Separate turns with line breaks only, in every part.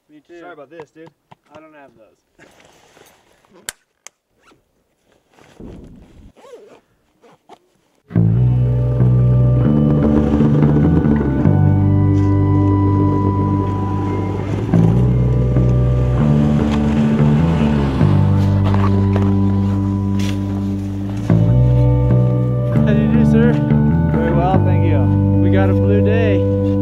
Me too.
Sorry about this, dude.
I don't have those. How do you do, sir?
Very well, thank you.
We got a blue day.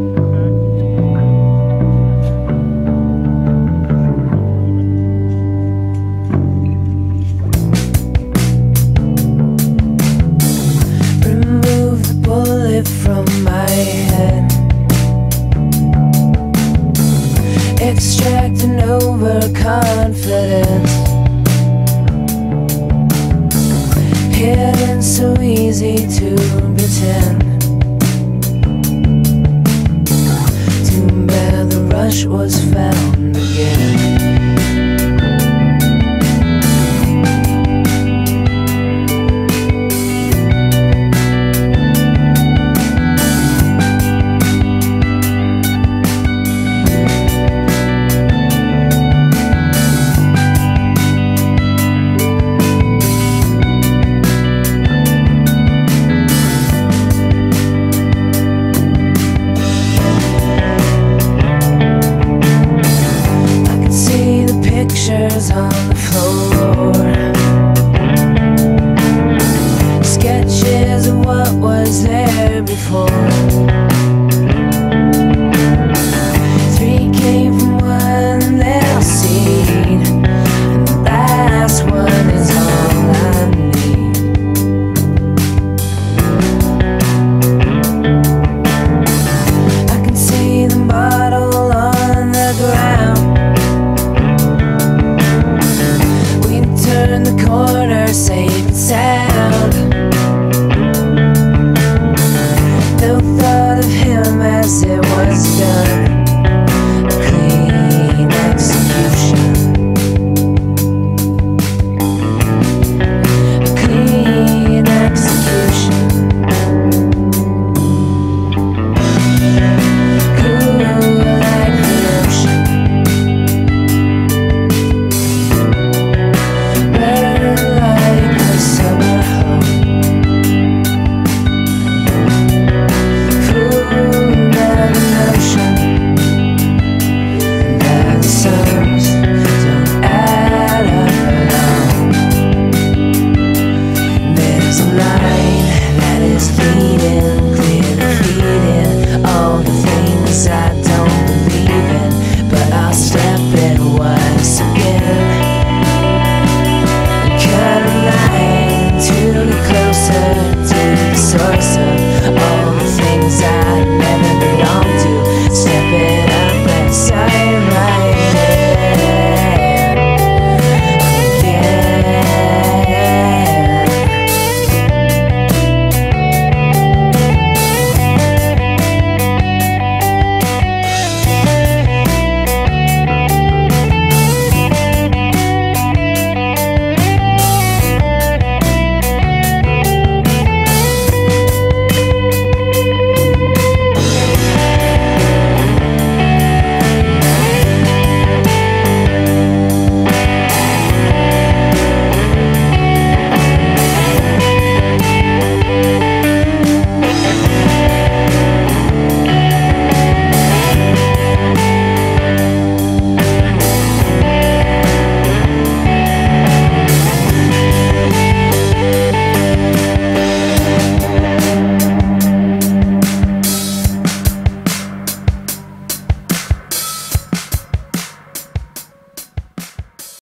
Remove the bullet from my head. Extract an overconfidence. Hidden so easy to pretend. Too bad the rush was found again.